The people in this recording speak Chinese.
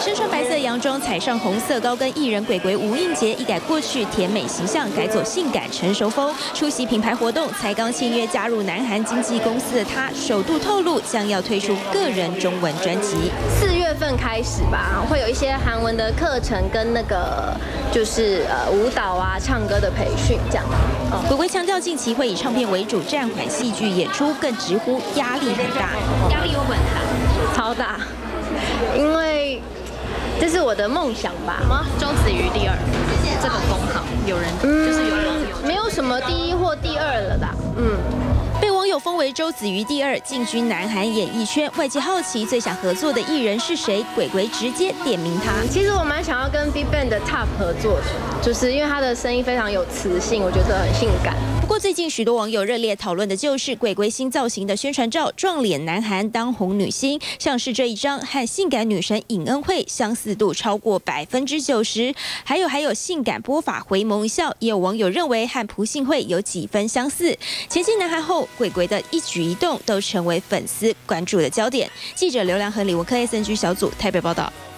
身穿白色洋装，踩上红色高跟艺人鬼鬼吴映洁，一改过去甜美形象，改走性感成熟风。出席品牌活动，才刚签约加入南韩经纪公司的她，首度透露将要推出个人中文专辑。 4月份开始吧，会有一些韩文的课程跟那个就是舞蹈啊、唱歌的培训这样。 鬼鬼强调，近期会以唱片为主，暂缓戏剧演出，更直呼压力很大。 压力有很大，超大，因为这是我的梦想吧。 什么？周子瑜第2，这个封号有人就是有网友没有什么第1或第2了啦。 被网友封为周子瑜第2，进军南韩演艺圈。外界好奇最想合作的艺人是谁，鬼鬼直接点名他。 其实我蛮想要跟 BigBang 的 Top 合作的，就是因为他的声音非常有磁性，我觉得很性感。 不过最近许多网友热烈讨论的就是鬼鬼新造型的宣传照，撞脸南韩当红女星，像是这一张和性感女神尹恩惠相似度超过90%，还有性感播法回眸一笑，也有网友认为和朴信惠有几分相似。前进南韩后，鬼鬼的一举一动都成为粉丝关注的焦点。记者刘良和李文科 SNG 小组台北报道。